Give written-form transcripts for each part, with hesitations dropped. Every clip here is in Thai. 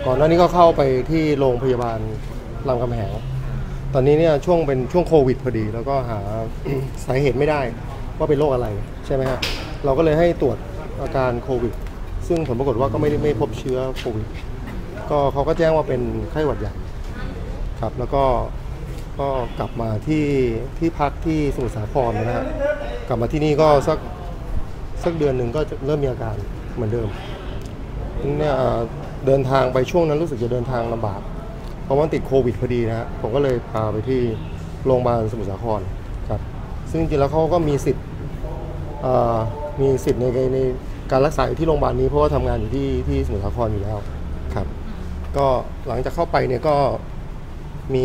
ก่อนหน้านี้ก็เข้าไปที่โรงพยาบาลรามคำแหงตอนนี้เนี่ยเป็นช่วงโควิดพอดีแล้วก็หา สาเหตุไม่ได้ว่าเป็นโรคอะไรใช่ไหมฮะเราก็เลยให้ตรวจอาการโควิดซึ่งผลปรากฏว่าก็ไม่พบเชื้อโควิดก็เขาก็แจ้งว่าเป็นไข้หวัดใหญ่ครับแล้วก็กลับมาที่พักที่สมุทรสาครนะฮะกลับมาที่นี่ก็สักเดือนหนึ่งก็จะเริ่มมีอาการเหมือนเดิมเนี่ยเดินทางไปช่วงนั้นรู้สึกจะเดินทางลำบากเพราะว่าติดโควิดพอดีนะฮะผมก็เลยพาไปที่โรงพยาบาลสมุทรสาครครับซึ่งจริงๆแล้วเขาก็มีสิทธิ์ในการรักษาอยู่ที่โรงพยาบาลนี้เพราะว่าทำงานอยู่ที่สมุทรสาครอยู่แล้วครับก็หลังจากเข้าไปเนี่ยก็มี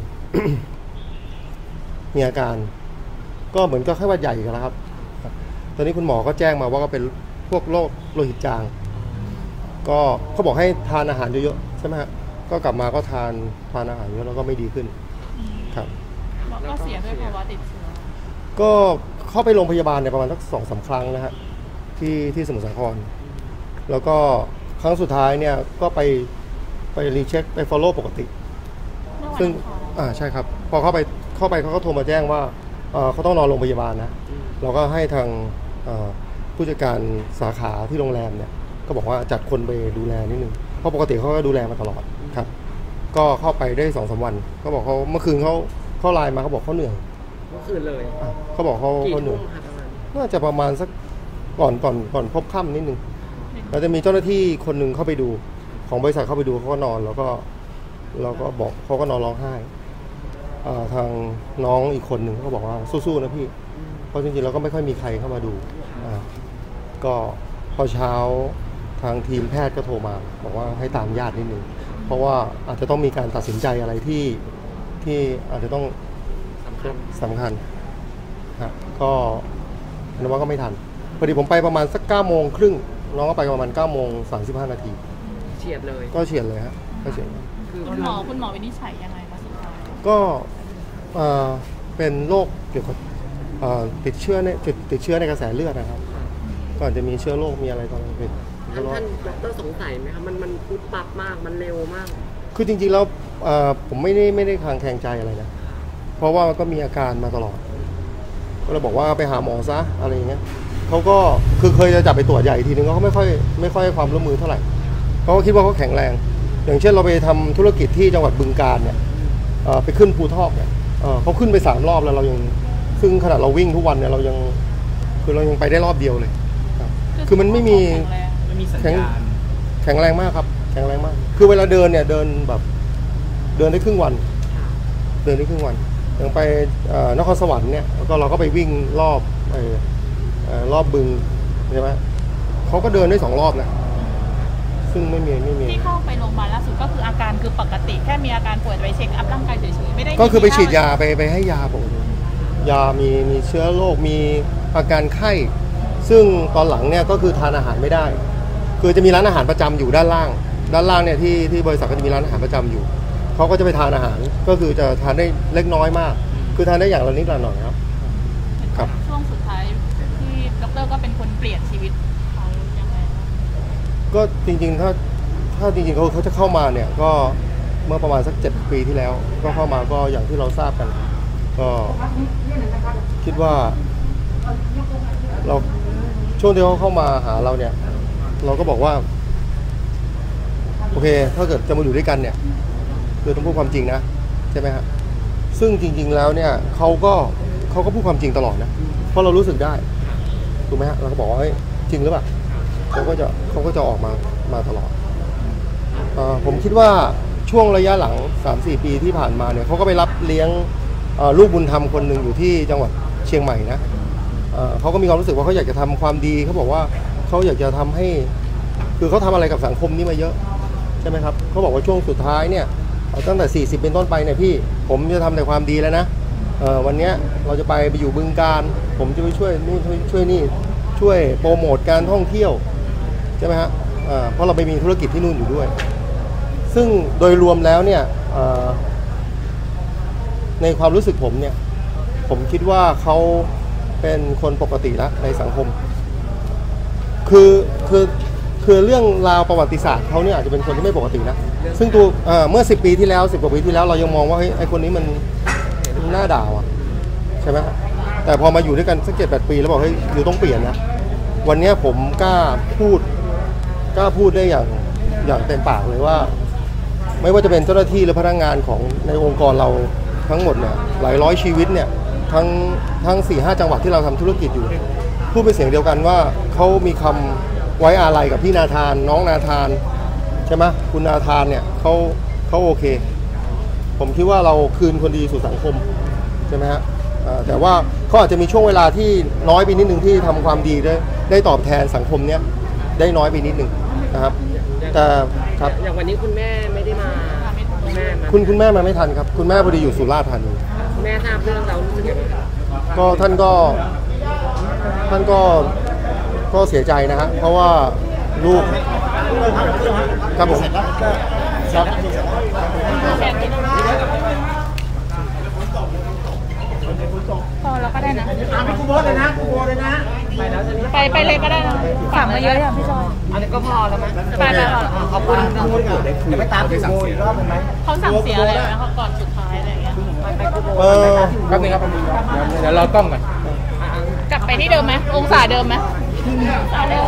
มีอาการก็เหมือนกับไข้หวัดใหญ่กันแล้วครับตอนนี้คุณหมอก็แจ้งมาว่าก็เป็นพวกโรคโลหิตจางก็เขาบอกให้ทานอาหารเยอะๆใช่ไหมฮะก็กลับมาก็ทานอาหารเยอะแล้วก็ไม่ดีขึ้นครับก็เสียด้วยภาวะติดเชื้อก็เข้าไปโรงพยาบาลในประมาณสัก2-3 ครั้งนะฮะที่สมุทรสาครแล้วก็ครั้งสุดท้ายเนี่ยก็ไปรีเช็คไป follow ปกติซึ่งใช่ครับพอเข้าไปเขาก็โทรมาแจ้งว่าเขาต้องนอนโรงพยาบาลนะเราก็ให้ทางผู้จัดการสาขาที่โรงแรมเนี่ยก็บอกว่าจัดคนไปดูแลนิดนึงเพราะปกติเขาก็ดูแลมาตลอดครับก็เข้าไปได้2-3 วันเขาบอกเขาเมื่อคืนเขาไลน์มาเขาบอกเขาเหนื่อยเมื่อคืนเลยเขาบอกเขาเหนื่อยน่าจะประมาณสักก่อนพบค่ำนิดนึงแล้วจะมีเจ้าหน้าที่คนหนึ่งเข้าไปดูของบริษัทเข้าไปดูเขาก็นอนแล้วก็บอกเขาก็นอนร้องไห้ทางน้องอีกคนหนึ่งเขาบอกว่าสู้ๆนะพี่เพราะจริงๆเราก็ไม่ค่อยมีใครเข้ามาดูก็พอเช้าทางทีมแพทย์ก็โทรมาบอกว่าให้ตามญาตินิดนึงเพราะว่าอาจจะต้องมีการตัดสินใจอะไรที่อาจจะต้องสำคัญก็นึกว่าก็ไม่ทันพอดีผมไปประมาณสัก9:30น้องก็ไปประมาณ9:35 เฉียดเลยก็เฉียดเลยฮะก็เฉียดคุณหมอวินิจฉัยยังไงคะสุดท้ายก็เป็นโรคเกี่ยวกับติดเชื้อในกระแสเลือดนะครับก่อนจะมีเชื้อโรคมีอะไรตอนนั้นเป็นท่านดร.สงสัยไหมครับมันปุ๊บปั๊บมากมันเร็วมากคือจริงๆแล้วผมไม่ได้คลางแคลงใจอะไรนะเพราะว่ามันก็มีอาการมาตลอดก็เลยบอกว่าไปหาหมอซะอะไรอย่างเงี้ยเขาก็คือเคยจะจับไปตรวจใหญ่ทีนึงเขาไม่ค่อยให้ความร่วมมือเท่าไหร่เขาก็คิดว่าเขาแข็งแรงอย่างเช่นเราไปทำธุรกิจที่จังหวัดบึงกาฬเนี่ยไปขึ้นภูทอกเนี่ยเขาขึ้นไป3 รอบแล้วเรายังซึ่งขนาดเราวิ่งทุกวันเนี่ยเรายังไปได้รอบเดียวเลยคือมันไม่มีสัญญาณแข็งแรงมากครับแข็งแรงมากคือเวลาเดินเนี่ยเดินแบบเดินได้ครึ่งวันอย่างไปนครสวรรค์เนี่ยแล้วก็เราก็ไปวิ่งรอบบึงใช่ไหมเขาก็เดินได้2 รอบนะซึ่งไม่มีที่เข้าไปโรงพยาบาลล่าสุดก็คืออาการคือปกติแค่มีอาการป่วยไปเช็คอัพร่างกายเฉยๆไม่ได้ก็คือไปฉีดยาไปให้ยาปกติยามีเชื้อโรคมีอาการไข้ซึ่งตอนหลังเนี่ยก็คือทานอาหารไม่ได้คือจะมีร้านอาหารประจำอยู่ด้านล่างเนี่ยที่บริษัทก็จะมีร้านอาหารประจำอยู่เขาก็จะไปทานอาหารก็คือจะทานได้เล็กน้อยมากคือทานได้อย่างละนิดละหน่อยครับช่วงสุดท้ายที่ดร.ก็เป็นคนเปลี่ยนชีวิตเขายังไงก็จริงๆถ้าจริงๆเขาจะเข้ามาเนี่ยก็เมื่อประมาณสัก7 ปีที่แล้วก็เข้ามาก็อย่างที่เราทราบกันก็คิดว่าเราช่วงที่เขาเข้ามาหาเราเนี่ยเราก็บอกว่าโอเคถ้าเกิดจะมาอยู่ด้วยกันเนี่ยคือต้องพูดความจริงนะใช่ไหมฮะซึ่งจริงๆแล้วเนี่ยเขาก็พูดความจริงตลอดนะเพราะเรารู้สึกได้ถูกไหมฮะเราก็บอกว่าจริงหรือเปล่าเขาก็จะออกมาตลอดผมคิดว่าช่วงระยะหลัง 3-4 ปีที่ผ่านมาเนี่ยเขาก็ไปรับเลี้ยงลูกบุญธรรมคนหนึ่งอยู่ที่จังหวัดเชียงใหม่นะเขาก็มีความรู้สึกว่าเขาอยากจะทำความดีเขาบอกว่าเขาอยากจะทำให้คือเขาทำอะไรกับสังคมนี้มาเยอะใช่ไหมครับเขาบอกว่าช่วงสุดท้ายเนี่ยตั้งแต่40เป็นต้นไปเนี่ยพี่ผมจะทำแต่ความดีแล้วนะวันนี้เราจะไปอยู่บึงกาฬผมจะไปช่วยนู่นช่วยนี่ช่วยโปรโมทการท่องเที่ยวใช่ไหมฮะเพราะเราไปมีธุรกิจที่นู่นอยู่ด้วยซึ่งโดยรวมแล้วเนี่ยในความรู้สึกผมเนี่ยผมคิดว่าเขาเป็นคนปกติแล้วในสังคมคือคือเรื่องราวประวัติศาสตร์เขาเนี่ยอาจจะเป็นคนที่ไม่ปกตินะซึ่งตัวเมื่อ10 ปีที่แล้ว10 กว่าปีที่แล้วเรายังมองว่าเฮ้ยไอคนนี้มันน่าด่าอ่ะใช่ไหมแต่พอมาอยู่ด้วยกันสัก7-8 ปีแล้วบอกเฮ้ยอยู่ต้องเปลี่ยนนะวันนี้ผมกล้าพูดได้อย่างเต็มปากเลยว่าไม่ว่าจะเป็นเจ้าหน้าที่หรือพนักงานของในองค์กรเราทั้งหมดเนี่ยหลายร้อยชีวิตเนี่ยทั้ง 4-5 จังหวัดที่เราทำธุรกิจอยู่พูดเป็นเสียงเดียวกันว่าเขามีคำไว้อาลัยกับพี่นาธานน้องนาธานใช่ไหมคุณนาธานเนี่ยเขาโอเคผมคิดว่าเราคืนคนดีสู่สังคมใช่ไหมฮะแต่ว่าเขาอาจจะมีช่วงเวลาที่น้อยไปนิดนึงที่ทำความดีได้ตอบแทนสังคมเนี้ยได้น้อยไปนิดนึงนะครับแต่ครับอย่างวันนี้คุณแม่ไม่ได้มาคุณแม่มาไม่ทันครับคุณแม่พอดีอยู่สุราษฎร์ธานีแม่ทราบเรื่องเรารู้สึกยังไงครับก็ท่านก็เสียใจนะฮะเพราะว่าลูกครับผมครับพอแล้วก็ได้นะไปกูโบสเลยนะกูโบเลยนะไปแล้วใช่ไหมไปเลยก็ได้นะสั่งมาเยอะอย่างพี่จอยอันนี้ก็พอแล้วมั้ยไปพอขอบคุณกูโบอยู่เดี๋ยวไปตามกูโบอีกรอบนึงไหมเขาสั่งเสียอะไรไหมเขาก่อนสุดท้ายอะไรอย่างเงี้ยครับนึงครับเดี๋ยวเราต้องก่อนกลับไปที่เดิมไหมองศาเดิมไหมองศาเดิม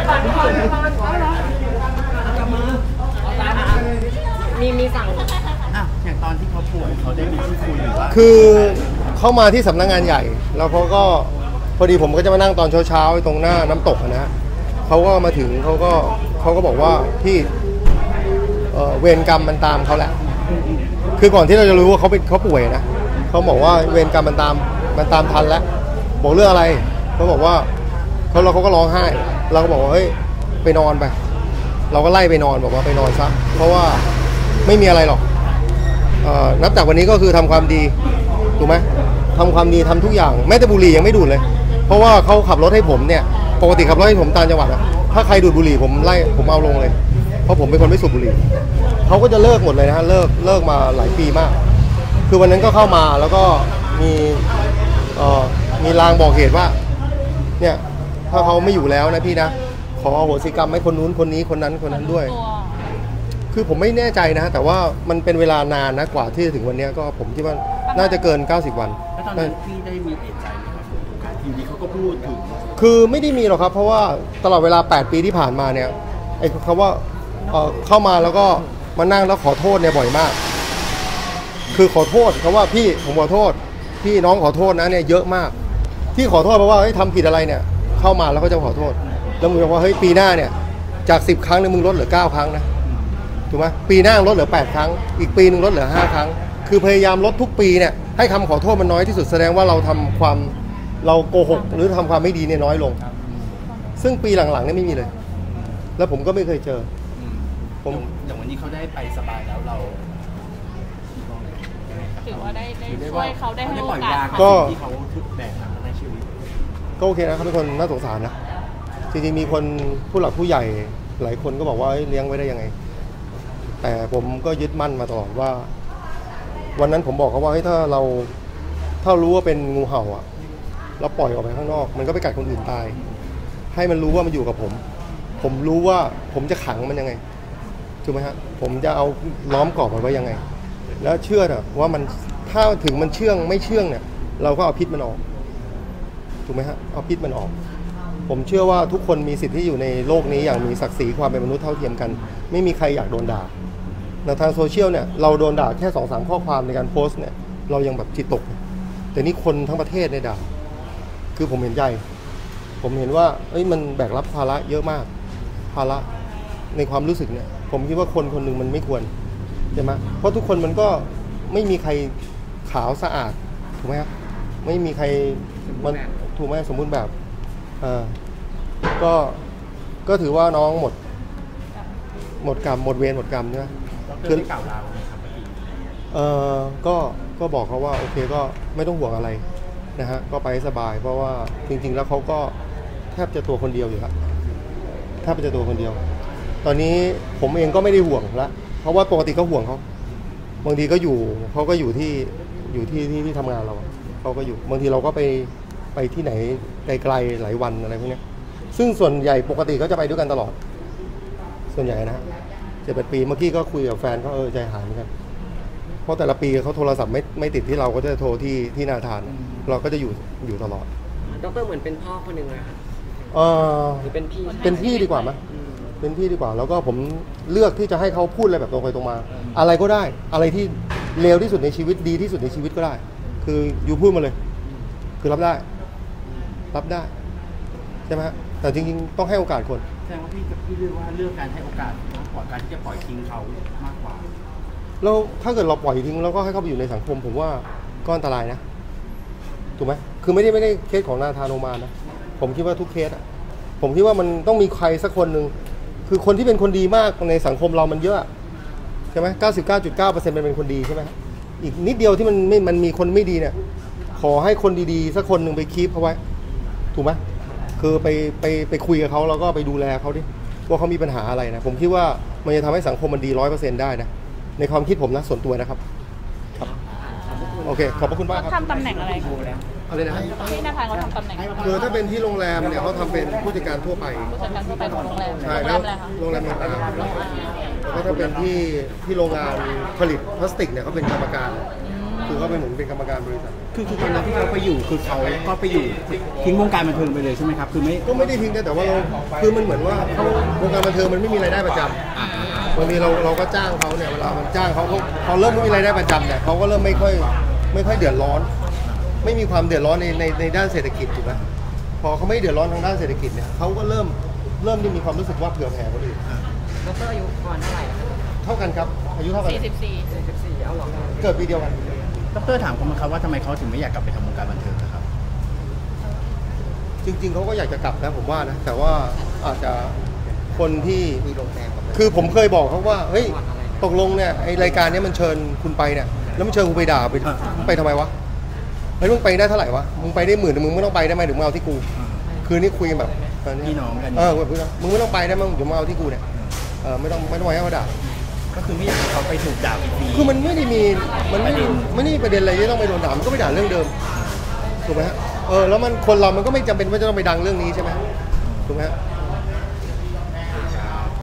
มีสั่งอ่ะอย่างตอนที่เขาป่วยเขาได้มีที่คุยหรือว่าคือเข้ามาที่สำนักงานใหญ่แล้วเขาก็พอดีผมก็จะมานั่งตอนเช้าๆตรงหน้าน้ำตกนะฮะเขาก็มาถึงเขาก็บอกว่าพี่เวรกรรมมันตามเขาแหละคือก่อนที่เราจะรู้ว่าเขาป่วยนะเขาบอกว่าเวรกรรมมันตามทันแล้วบอกเรื่องอะไรเขาบอกว่าเขาก็ร้องไห้เราก็บอกว่าเฮ้ยไปนอนไปเราก็ไล่ไปนอนบอกว่าไปนอนซะเพราะว่าไม่มีอะไรหรอกนับจากวันนี้ก็คือทำความดีถูกไหมทำความดีทำทุกอย่างแม้แต่บุหรี่ยังไม่ดูดเลยเพราะว่าเขาขับรถให้ผมเนี่ยปกติขับรถให้ผมต่างจังหวัดอะถ้าใครดูดบุหรี่ผมเอาลงเลยเพราะผมเป็นคนไม่สูบบุหรี่เขาก็จะเลิกหมดเลยนะฮะเลิกมาหลายปีมากคือวันนั้นก็เข้ามาแล้วก็มีลางบอกเหตุว่าเนี่ยถ้าเขาไม่อยู่แล้วนะพี่นะขออโหสิกรรมให้คนนู้นคนนี้คนนั้นด้วยคือผมไม่แน่ใจนะแต่ว่ามันเป็นเวลานานนะกว่าที่จะถึงวันนี้ก็ผมคิดว่าน่าจะเกิน90 วันแล้วตอนนั้นพี่ได้มีเอกใจไหมครับทีนี้เขาก็พูดถึงคือไม่ได้มีหรอกครับเพราะว่าตลอดเวลา8 ปีที่ผ่านมาเนี่ยไอ้คำว่าเข้ามาแล้วก็มานั่งแล้วขอโทษเนี่ยบ่อยมากคือขอโทษคำว่าพี่ผมขอโทษพี่น้องขอโทษนะเนี่ยเยอะมากที่ขอโทษเพราะว่าทำผิดอะไรเนี่ยเข้ามาแล้วก็จะขอโทษแล้วมึงบอกว่าเฮ้ยปีหน้าเนี่ยจาก10 ครั้งเนี่ยมึงลดเหลือ9 ครั้งนะถูกไหมปีหน้าลดเหลือ8 ครั้งอีกปีนึงลดเหลือ5 ครั้งคือพยายามลดทุกปีเนี่ยให้คำขอโทษมันน้อยที่สุดแสดงว่าเราโกหกหรือทำความไม่ดีเนี่ยน้อยลงซึ่งปีหลังๆเนี่ยไม่มีเลยแล้วผมก็ไม่เคยเจออย่างวันนี้เขาได้ไปสบายแล้วเราถือว่าได้ช่วยเขาได้ให้โอกาสก็ที่เขาทุกแบกมาในชีวิตก็โอเคนะเขาเป็นคนน่าสงสารนะจริงๆมีคนผู้หลักผู้ใหญ่หลายคนก็บอกว่าเลี้ยงไว้ได้ยังไงแต่ผมก็ยึดมั่นมาตลอดว่าวันนั้นผมบอกเขาว่าถ้ารู้ว่าเป็นงูเห่าอ่ะเราปล่อยออกไปข้างนอกมันก็ไปกัดคนอื่นตายให้มันรู้ว่ามันอยู่กับผมรู้ว่าผมจะขังมันยังไงถูกไหมฮะผมจะเอาล้อมกรอบมันไว้ยังไงแล้วเชื่อนะว่ามันถ้าถึงมันเชื่องไม่เชื่องเนี่ยเราก็เอาพิษมันออกถูกไหมฮะเอาพิษมันออกผมเชื่อว่าทุกคนมีสิทธิ์ที่อยู่ในโลกนี้อย่างมีศักดิ์ศรีความเป็นมนุษย์เท่าเทียมกันไม่มีใครอยากโดนด่าในทางโซเชียลเนี่ยเราโดนด่าแค่ 2-3 ข้อความในการโพสต์เนี่ยเรายังแบบจิตตกแต่นี่คนทั้งประเทศเนี่ยด่าคือผมเห็นใจผมเห็นว่ามันแบกรับภาระเยอะมากภาระในความรู้สึกเนี่ยผมคิดว่าคนหนึ่งมันไม่ควรใช่ไหมเพราะทุกคนมันก็ไม่มีใครขาวสะอาดถูกไหมครับไม่มีใครมันถูกไหมสมบูรณ์แบบก็ถือว่าน้องหมดกรรมหมดเวรหมดกรรมใช่ไหมคือได้กล่าวลาไหมครับก็บอกเขาว่าโอเคก็ไม่ต้องห่วงอะไรนะฮะก็ไปสบายเพราะว่าจริงๆแล้วเขาก็แทบจะตัวคนเดียวอยู่แล้วแทบจะตัวคนเดียวตอนนี้ผมเองก็ไม่ได้ห่วงละเพราะว่าปกติก็ห่วงเขาบางทีก็เขาก็อยู่ที่ทำงานเราเขาก็อยู่บางทีเราก็ไปที่ไหนไกลๆหลายวันอะไรพวกนี้ซึ่งส่วนใหญ่ปกติก็จะไปด้วยกันตลอดส่วนใหญ่นะ7-8 ปีเมื่อกี้ก็คุยกับแฟนก็ใจหายเหมือนกันเพราะแต่ละปีเขาโทรศัพท์ไม่ติดที่เราก็จะโทรที่นาธานเราก็จะอยู่ตลอดดรเหมือนเป็นพ่อคนหนึ่งเลยค่ะเออหรือเป็นพี่เป็นพี่ดีกว่าไหมเป็นพี่ดีกว่าแล้วก็ผมเลือกที่จะให้เขาพูดอะไรแบบตรงไปตรงมา อะไรก็ได้ อะไรที่เลวที่สุดในชีวิตดีที่สุดในชีวิตก็ได้ คืออยู่พูดมาเลย คือรับได้ใช่ไหมฮะแต่จริงๆต้องให้โอกาสคนแสดงว่าพี่เลือกว่าเลือกการให้โอกาสมากกว่าการที่จะปล่อยทิ้งเขามากกว่าแล้วถ้าเกิดเราปล่อยทิ้งแล้วก็ให้เขาไปอยู่ในสังคมผมว่าก็อันตรายนะถูกไหมคือไม่ได้เคสของนาธานโอมานนะผมคิดว่าทุกเคสอะผมคิดว่ามันต้องมีใครสักคนหนึ่งคือคนที่เป็นคนดีมากในสังคมเรามันเยอะใช่ไหม99.9%มันเป็นคนดีใช่ไหมอีกนิดเดียวที่มันมีคนไม่ดีเนี่ยขอให้คนดีๆสักคนหนึ่งไปคีปเขาไว้ถูกไหมคือไปคุยกับเขาแล้วก็ไปดูแลเขาดิว่าเขามีปัญหาอะไรนะผมคิดว่ามันจะทำให้สังคมมันดี 100% ได้นะในความคิดผมนะส่วนตัวนะครับครับโอเคขอบพระคุณมากเขาครับทำตำแหน่งอะไรคะอะไรนะที่นาธานเขาทำตำแหน่งอะไรคือถ้าเป็นที่โรงแรมเนี่ยเขาทำเป็นผู้จัดการทั่วไปผู้จัดการทั่วไปของโรงแรมใช่โรงแรแล้วมอะไรคะโรงแรมต่างๆแล้วก็ถ้าเป็นที่โรงงานผลิตพลาสติกเนี่ยเขาเป็นกรรมการ คือเขาเป็นเหมือนเป็นกรรมการบริษัทคือตอนนั้นที่เขาไปอยู่คือเขาก็ไปอยู่ทิ้งวงการบันเทิงไปเลยใช่ไหมครับคือไม่ก็ไม่ได้ทิ้งนะแต่ว่าเราคือมันเหมือนว่าเขาวงการบันเทิงมันไม่มีรายได้ประจำบางทีเราก็จ้างเขาเนี่ยเวลามันจ้างเขาเริ่มไม่มีรายได้ประจำเนี่ยเขาก็เริ่มไม่ค่อยเดือดร้อน ไม่มีความเดือดร้อนในด้านเศรษฐกิจถูกไหมพอเขาไม่เดือดร้อนทางด้านเศรษฐกิจเนี่ยเขาก็เริ่มที่มีความรู้สึกว่าเผื่อแผ่คนอื่นดรอายุประมาณเท่าไหร่คะเท่ากันครับอายุเท่ากัน 44 44เอาหรอคะเกิดปีเดียวกันดรถามเขาไหมครับว่าทำไมเขาถึงไม่อยากกลับไปทำวงการบันเทิงนะครับจริงๆเขาก็อยากจะกลับนะผมว่านะแต่ว่าอาจจะคนที่มีโรงแรมคือผมเคยบอกเขาว่าเฮ้ยตกลงเนี่ยไอรายการเนี้ยมันเชิญคุณไปเนี่ยแล้วมันเชิญคุณไปด่าไปทำไมวะเฮ้ยมึงไปได้เท่าไหร่วะมึงไปได้10,000มึงไม่ต้องไปได้ไหมถึงมาเอาที่กูคืนนี้คุยกันแบบพี่น้องกันแบบพี่น้องมึงไม่ต้องไปได้มั้งถึงมาเอาที่กูเนี่ยไม่ต้องไปให้เขาด่าก็คือไม่อยากให้เขาไปถูกด่าอีกทีคือมันไม่ได้มีประเด็นอะไรที่ต้องไปโดนด่ามันก็ไปด่าเรื่องเดิมถูกไหมฮะแล้วมันคนเรามันก็ไม่จำเป็นว่าจะต้องไปดังเรื่องนี้ใช่ไหมถูกไหมฮะ